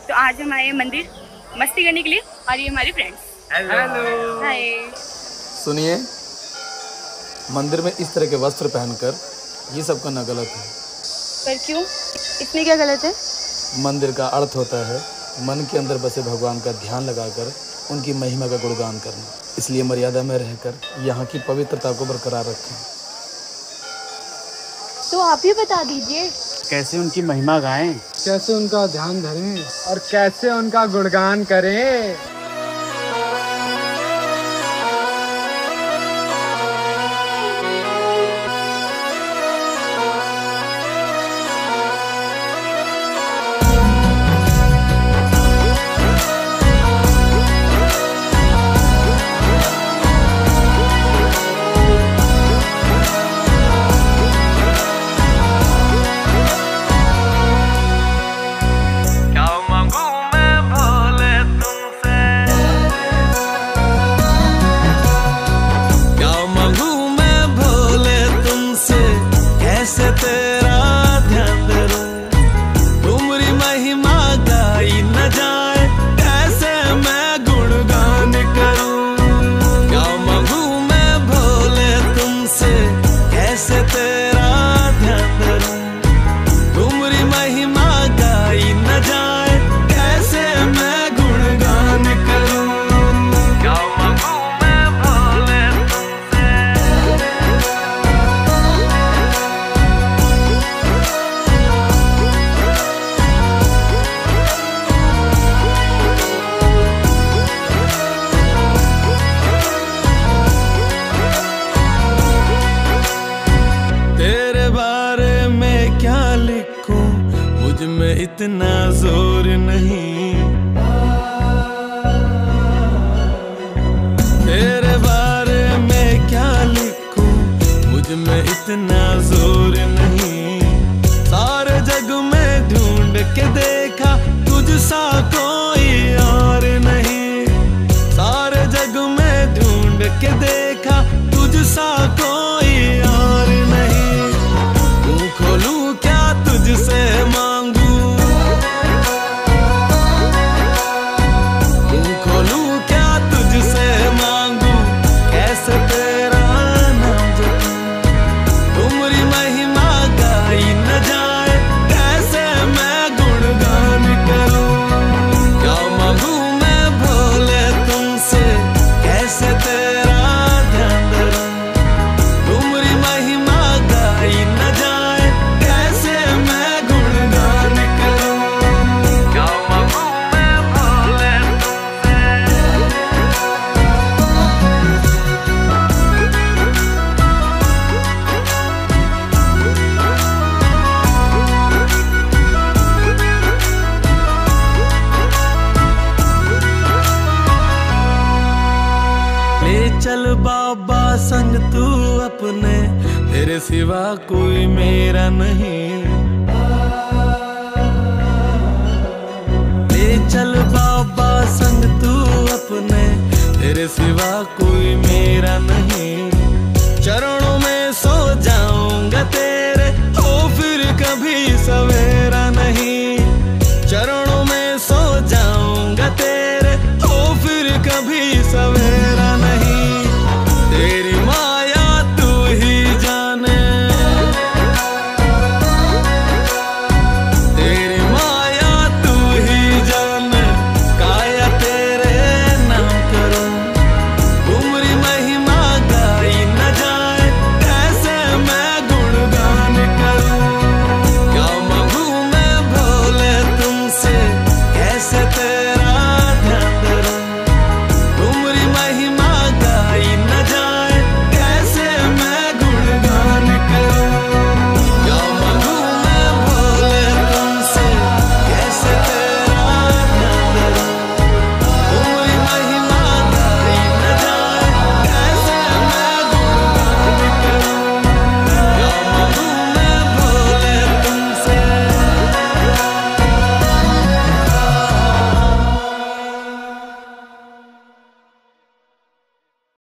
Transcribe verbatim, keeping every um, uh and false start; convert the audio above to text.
तो आज हम आए मंदिर मस्ती करने के लिए और ये हमारे फ्रेंड्स। Hello hi. सुनिए, मंदिर में इस तरह के वस्त्र पहनकर ये सब करना गलत है। पर क्यों? इसमें क्या गलत है? मंदिर का अर्थ होता है मन के अंदर बसे भगवान का ध्यान लगाकर उनकी महिमा का गुणगान करना। इसलिए मर्यादा में रहकर यहाँ की पवित्रता को बरकरार रखें। तो आप ही बता दीजिए कैसे उनकी महिमा गाएं, कैसे उनका ध्यान धरें और कैसे उनका गुणगान करें। इतना जोर नहीं, तेरे बारे में क्या लिखूं, मुझ में इतना जोर नहीं। सारे जग में ढूंढ के देखा तुझ सा कोई और नहीं। सारे जग में ढूंढ के देखा तुझ सा कोई और नहीं। मुँह खोलूं क्या तुझसे मांगू, चल बाबा संग तू अपने, तेरे सिवा कोई मेरा नहीं। ले चल बाबा संग तू अपने, तेरे सिवा कोई मेरा नहीं। चरणों में सो जाऊंगा तेरे, हो फिर कभी सवेरा नहीं। चरणों में सो